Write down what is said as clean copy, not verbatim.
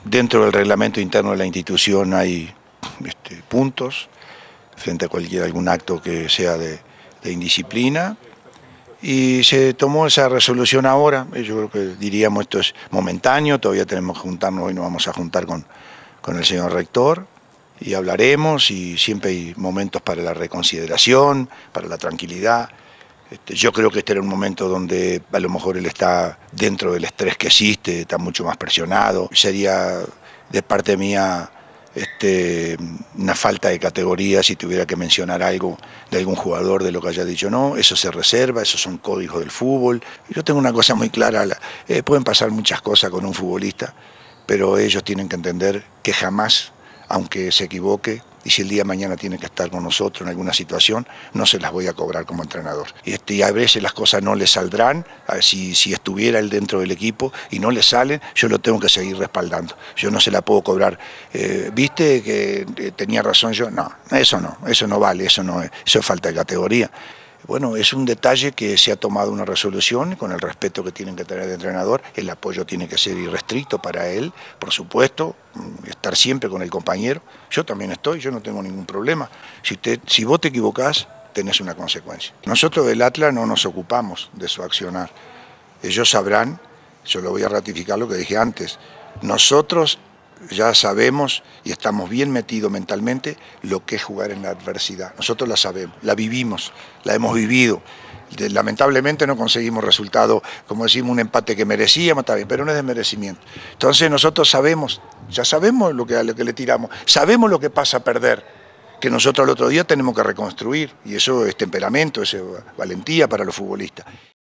Dentro del reglamento interno de la institución hay puntos frente a algún acto que sea de indisciplina, y se tomó esa resolución ahora. Yo creo que diríamos esto es momentáneo, todavía tenemos que juntarnos, hoy nos vamos a juntar con el señor rector y hablaremos, y siempre hay momentos para la reconsideración, para la tranquilidad. Yo creo que este era un momento donde a lo mejor él está dentro del estrés que existe, está mucho más presionado. Sería de parte mía una falta de categoría si tuviera que mencionar algo de algún jugador de lo que haya dicho. No, eso se reserva, esos son códigos del fútbol. Yo tengo una cosa muy clara, pueden pasar muchas cosas con un futbolista, pero ellos tienen que entender que jamás, aunque se equivoque, y si el día de mañana tiene que estar con nosotros en alguna situación, no se las voy a cobrar como entrenador. Y a veces las cosas no le saldrán, si estuviera él dentro del equipo y no le salen, yo lo tengo que seguir respaldando. Yo no se la puedo cobrar. ¿Viste que tenía razón yo? No, eso no vale, eso es falta de categoría. Bueno, es un detalle que se ha tomado una resolución con el respeto que tienen que tener de entrenador. El apoyo tiene que ser irrestricto para él, por estar siempre con el compañero. Yo también estoy, yo no tengo ningún problema. Si vos te equivocás, tenés una consecuencia. Nosotros del Atlas no nos ocupamos de su accionar. Ellos sabrán, yo lo voy a ratificar lo que dije antes, nosotros ya sabemos y estamos bien metidos mentalmente lo que es jugar en la adversidad. Nosotros la sabemos, la vivimos, la hemos vivido. Lamentablemente no conseguimos resultado, como decimos, un empate que merecíamos, está bien, pero no es de merecimiento. Entonces nosotros sabemos, ya sabemos a lo que le tiramos, sabemos lo que pasa a perder, que nosotros al otro día tenemos que reconstruir, y eso es temperamento, es valentía para los futbolistas.